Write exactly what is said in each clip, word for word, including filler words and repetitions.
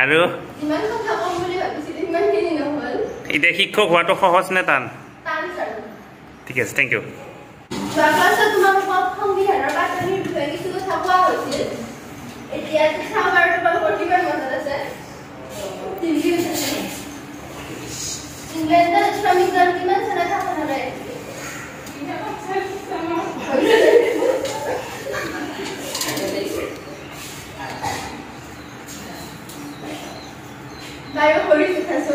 আৰু ইমান কথা কম বুলি ভাবিছিলো ইমান দিন নহল ইতে শিক্ষক হোৱাটো সহজ নে টান টান স্যাৰ ঠিক আছে থ্যাংক ইউ যোৱা ক্লাছত তোমালোকক সংবিধানৰ পাতনিৰ বিষয়ে কিছু কথা কোৱা হৈছিল এতিয়া চাওঁ আৰু তোমালোকৰ কিমান মনত আছে ইংলেণ্ডত শ্ৰমিক দল কিমান চনত শাসন কৰে Bayo hori sukhaso.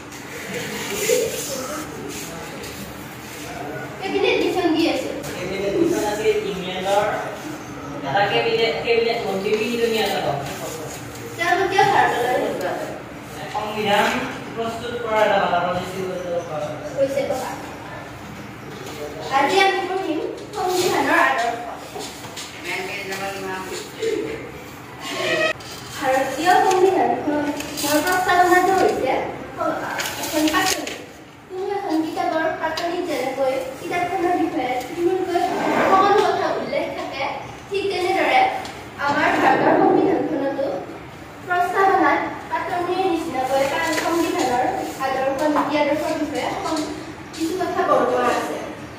Cabinet mission di ase. Cabinet mission ase England or ada cabinet cabinet mantri dunia ta. Jalo kya bhartala hoba. সংবিধান প্রস্তুত করার আলাদা পলিসি হইছে তো। আজি আমি পঢ়িম সংবিধানৰ আদৰ্শ। ভাৰতীয় সংবিধানখন প্ৰস্তাৱনাটো হৈছে এখন পাতনি কোনো এখন কিতাপৰ পাতনি যেনেকৈ কিতাপখনৰ বিষয়ে থুলমূলকৈ সকলো কথা উল্লেখ থাকে ঠিক তেনেদৰে আমাৰ ভাৰতৰ সংবিধানখনতো প্ৰস্তাৱনাত পাতনিৰ নিচিনাকৈ সংবিধানৰ আদৰ্শ নীতি আদৰ্শৰ বিষয়ে কিছু কথা বৰ্ণনা আছে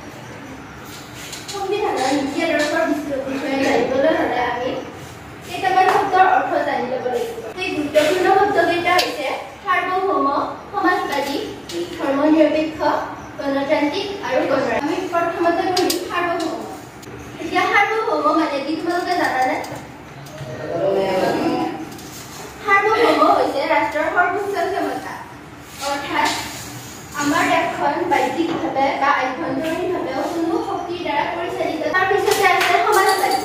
সংবিধানৰ নীতি আদৰ্শৰ বিষয়ে জানিবলৈ হ'লে আমি কেইটামান শব্দৰ অৰ্থ জানি ল'ব লাগিব সেই গুৰুত্বপূৰ্ণ শব্দকেইটা হৈছে সাৰ্বভৌম সমাজবাদী ধৰ্মনিৰপেক্ষ গণতান্ত্ৰিক আৰু গণৰাজ্য আমি প্ৰথমতে পঢ়িম সাৰ্বভৌম এতিয়া সাৰ্বভৌম মানে কি তোমালোকে জানানে সাৰ্বভৌম হৈছে ৰাষ্ট্ৰৰ সৰ্বোচ্চ ক্ষমতা অৰ্থাৎ আমাৰ দেশখন বাহ্যিকভাৱে বা আভ্যন্তৰীণভাৱেও কোনো শক্তিৰ দ্বাৰা পৰিচালিত তাৰপিছতে আছে সমাজবাদী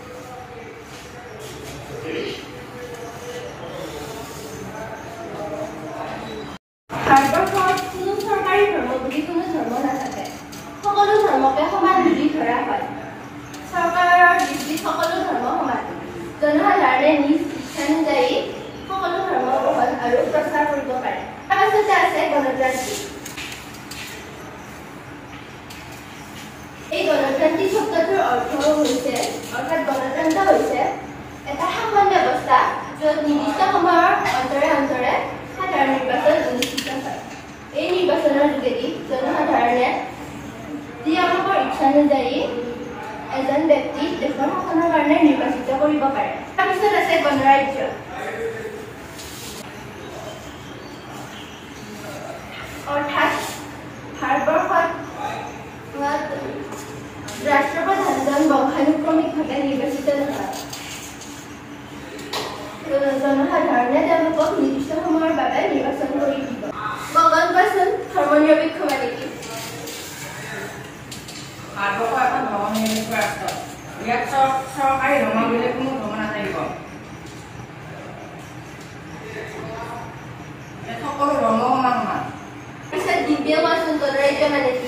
ভাৰতবৰ্ষত কোনো চৰকাৰী ধৰ্ম বুলি কোনো ধৰ্ম নাথাকে সকলো ধৰ্মকে সমান বুলি ধৰা হয় চৰকাৰৰ দৃষ্টিত সকলো ধৰ্ম সমান জনসাধাৰণে নিজ ইচ্ছানুযায়ী সকলো ধৰ্ম গ্ৰহণ আৰু প্ৰচাৰ কৰিব পাৰে তাৰপাছতে আছে গণতান্ত্ৰিক এই গণতান্ত্ৰিক শব্দটোৰ অৰ্থ হৈছে অৰ্থাৎ গণতন্ত্ৰ হৈছে এটা শাসন ব্যৱস্থা য'ত নিৰ্দিষ্ট সময়ৰ অন্তৰে অন্তৰে সাধাৰণ নিৰ্বাচন অনুষ্ঠিত হয় এই নিৰ্বাচনৰ যোগেদি জনসাধাৰণে তেওঁলোকৰ ইচ্ছানুযায়ী এজন ব্যক্তিক দেশৰ শাসনৰ কাৰণে নিৰ্বাচিত কৰিব পাৰে তাৰপিছত আছে গণৰাজ্য অৰ্থাৎ ভাৰতবৰ্ষত ৰাষ্ট্ৰপ্ৰধানজন বংশানুক্ৰমিকভাৱে নিৰ্বাচিত নহয় জনসাধাৰণে তেওঁলোকক নিৰ্দিষ্ট সময়ৰ বাবে নিৰ্বাচন কৰি দিব গগন কোৱাচোন ধৰ্মনিৰপেক্ষ মানে কি ভাৰতবৰ্ষ এখন ধৰ্মনিৰপেক্ষ ৰাষ্ট্ৰ ইয়াত চৰকাৰী ধৰ্ম বুলি কোনো ধৰ্ম নাথাকিব সকলো ধৰ্ম সমান সমান পিছত দিব্য কোৱাচোন গণৰাজ্য মানে কি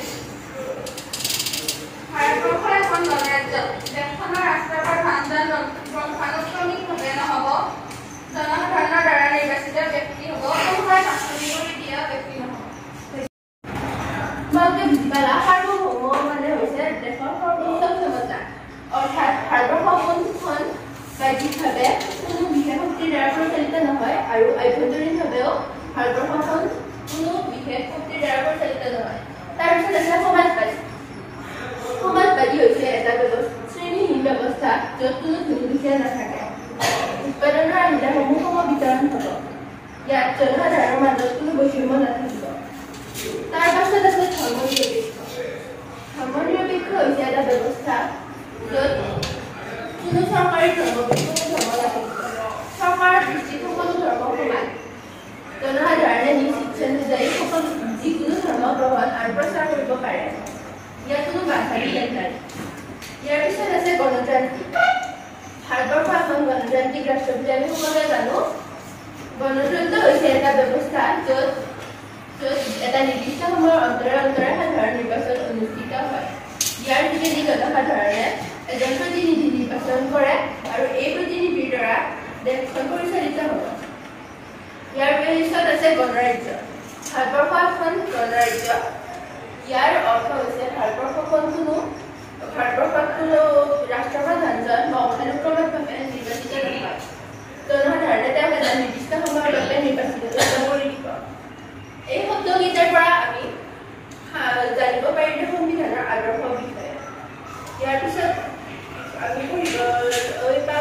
ভাৰতবৰ্ষ এখন গণৰাজ্য দেশখনৰ ৰাষ্ট্ৰপ্ৰধানজন বংশানুক্ৰমিকভাৱে নহ'ব জনসাধাৰণৰ দ্বাৰা নিৰ্বাচিত ব্যক্তি হ'ব কোনোবাই শাসন কৰি দিয়া ব্যক্তি নহ'ব তোমালোকে বুজি পালা সাৰ্বভৌম মানে হৈছে দেশৰ সৰ্বোচ্চ ক্ষমতা অৰ্থাৎ ভাৰতবৰ্ষখন বাহ্যিকভাৱে কোনো বিশেষ শক্তিৰ দ্বাৰা পৰিচালিত নহয় আৰু আভ্যন্তৰীণভাৱেও ভাৰতবৰ্ষখন কোনো বিশেষ শক্তিৰ দ্বাৰা পৰিচালিত নহয় তাৰপিছত আছে সমাজবাদী সমাজবাদী হৈছে এটা শ্ৰেণীহীন ব্যৱস্থা য'ত কোনো ধনী দুখীয়া নাথাকে উৎপাদনৰ আহিলাসমূহ সম বিতৰণ হ'ব ইয়াত জনসাধাৰণৰ মাজত কোনো বৈষম্য নাথাকিব তাৰ পাছত আছে ধৰ্মনিৰপেক্ষ ধৰ্মনিৰপেক্ষ হৈছে এটা ব্যৱস্থা য'ত কোনো চৰকাৰী ধৰ্ম বুলি কোনো ধৰ্ম নাথাকিব চৰকাৰৰ দৃষ্টিত সকলো ধৰ্ম সমান জনসাধাৰণে নিজ ইচ্ছানুযায়ী সকলো যিকোনো ধৰ্ম গ্ৰহণ আৰু প্ৰচাৰ কৰিব পাৰে ইয়াত কোনো বাধা দিয়া নাই ইয়াৰ পিছত আছে গণতান্ত্ৰিক ভাৰতবৰ্ষ এখন গণতান্ত্ৰিক ৰাষ্ট্ৰ বুলি আমি সকলোৱে জানো গণতন্ত্ৰ হৈছে এটা ব্যৱস্থা য'ত য'ত এটা নিৰ্দিষ্ট সময়ৰ অন্তৰে অন্তৰে সাধাৰণ নিৰ্বাচন অনুষ্ঠিত হয় ইয়াৰ যোগেদি জনসাধাৰণে এজন প্ৰতিনিধি নিৰ্বাচন কৰে আৰু এই প্ৰতিনিধিৰ দ্বাৰা দেশখন পৰিচালিত হ'ব ইয়াৰ পিছত আছে গণৰাজ্য ভাৰতবৰ্ষ এখন গণৰাজ্য ইয়াৰ অৰ্থ হৈছে ভাৰতবৰ্ষখন কোনো ভাৰতবৰ্ষত কোনো ৰাষ্ট্ৰপ্ৰধানজন বংশানুক্ৰমিকভাৱে নিৰ্বাচিত নহয় জনসাধাৰণে তেওঁক এটা নিৰ্দিষ্ট সময়ৰ বাবে নিৰ্বাচিত কৰি দিব। এই শব্দকেইটাৰ পৰা আমি জানিব পাৰিম যে সংবিধানৰ আদৰ্শৰ বিষয়ে। ইয়াৰ পিছত আমি পঢ়িবলৈ পাম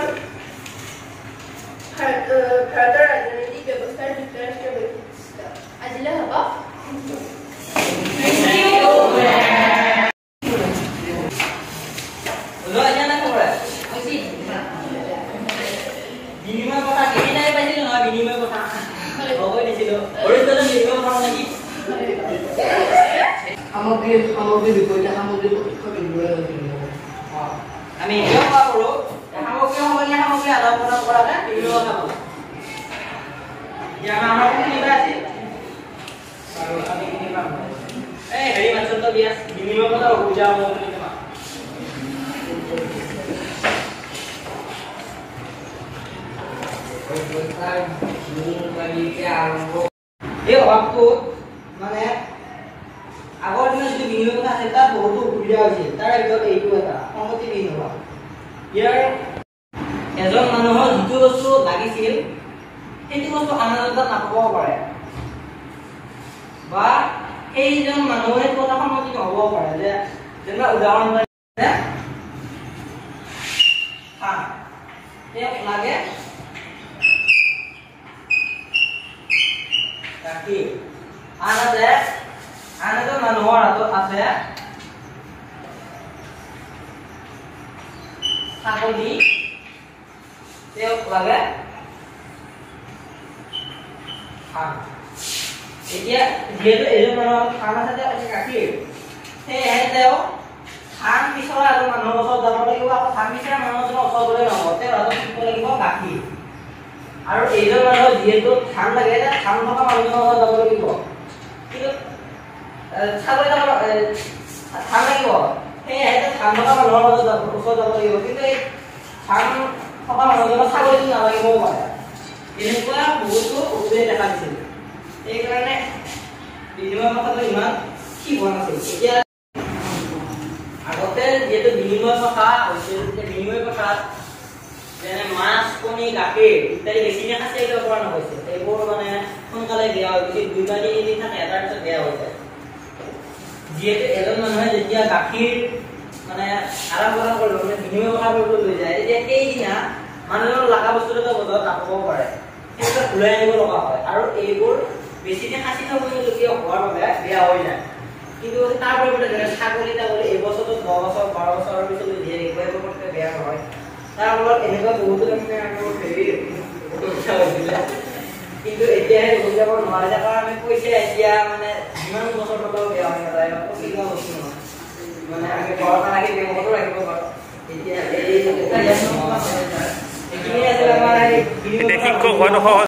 ভাৰতৰ ৰাজনৈতিক ব্যৱস্থাৰ যুক্তৰাষ্ট্ৰীয় বৈশিষ্ট্য। আজিলৈ হ'ব। বিনিময় কথা কেইটাই পাইছিলো নহয় বিনিময় কথা হ'বই দিছিলো অৰিজিনেল বিনিময় কথা নেকি সামগ্ৰী সামগ্ৰী বিপৰীতে সামগ্ৰী প্ৰত্যক্ষ বিনিময় আমি এতিয়াও কোৱা কৰোঁ সামগ্ৰী সমনীয়া সামগ্ৰী আদান প্ৰদান কৰাকে বিনিময় কথা ক'ব এতিয়া আমাৰ কিনিবা আছিল আৰু আমি কিনিবা এই হেৰি মাছটো বিয়া বিনিময় কথা বুজা হ'ব বুলি তোমাক এই অভাৱটো মানে আগৰ দিনত যদি বিনিময় কথা আছিল তাত বহুতো অসুবিধা হৈছিল তাৰ ভিতৰত এইটো এটা সংগতিবিহীন অভাৱ ইয়াৰ এজন মানুহৰ যিটো বস্তু লাগিছিল সেইটো বস্তু আন এজন তাত নাপাব পাৰে বা সেইজন মানুহৰ সেইটো কথা সন্মতি নহ'ব পাৰে যে যেনিবা উদাহৰণ যে তেওঁক লাগে গাখীৰ আনহাতে আন এজন মানুহৰ হাতত আছে ছাগলী তেওঁক লাগে ধান এতিয়া যিহেতু এজন মানুহৰ ধান আছে তেওঁ আছে গাখীৰ সেয়েহে তেওঁ ধান বিচৰা এজন মানুহৰ ওচৰত যাব লাগিব আকৌ ধান বিচৰা মানুহজনৰ ওচৰত গ'লে নহ'ব তেওঁৰ হাতত থাকিব লাগিব গাখীৰ আৰু এইজন মানুহৰ যিহেতু ধান লাগে ধান থকা মানুহজনৰ ওচৰত যাব লাগিব কিন্তু ছাগলী ধান লাগিব সেয়েহে ধান থকা মানুহৰ ওচৰত যাব লাগিব কিন্তু এই ধান থকা মানুহজনৰ ছাগলীটো নালাগিবও পাৰে এনেকুৱা বহুতো অসুবিধা দেখা দিছিল সেইকাৰণে বিনিময় কথাটো ইমান ঠিক হোৱা নাছিল এতিয়া আগতে যিহেতু বিনিময় কথা হৈছিল বিনিময় কথাত যেনে মাছ কণী গাখীৰ ইত্যাদি বেছিকে খাচি আহিব পৰা নহৈছিল এইবোৰ মানে সোনকালে বেয়া হৈ গৈছিল দুই বা তিনিদিন থাকে এটাৰ পিছত বেয়া হৈ যায় যিহেতু এজন মানুহে যেতিয়া গাখীৰ মানে আদান প্ৰদান কৰিব মানে বিনিময় কথা কৰিবলৈ লৈ যায় তেতিয়া সেইদিনা মানুহজনৰ লগা বস্তুটো বজাৰত নাপাবও পাৰে সেইবিলাক ঘূৰাই আনিব লগা হয় আৰু এইবোৰ বেছিকে খাচি থবলগীয়া হোৱাৰ বাবে বেয়া হৈ যায় কিন্তু তাৰ পৰিৱৰ্তে যেনে ছাগলী তাগলী এইবছৰটো দহ বছৰ বাৰ বছৰৰ পিছত দিয়ে এইবোৰ পটককৈ বেয়া নহয় তাৰ ফলত এনেকুৱা বহুতো তাৰমানে আমাৰ হেৰি অসুবিধা হৈছিলে কিন্তু এতিয়াহে অসুবিধা কৰিব নোৱাৰে কাৰণ আমি পইচা এতিয়া মানে যিমান বছৰ টকাও বেয়া হৈ নাযায় পচি যোৱা বস্তু নহয় মানে আমি ঘৰত ৰাখি ব্যৱহাৰো ৰাখিব পাৰোঁ এতিয়া এই এইখিনিয়ে আছিল আমাৰ শিক্ষক হোৱাটো সহজ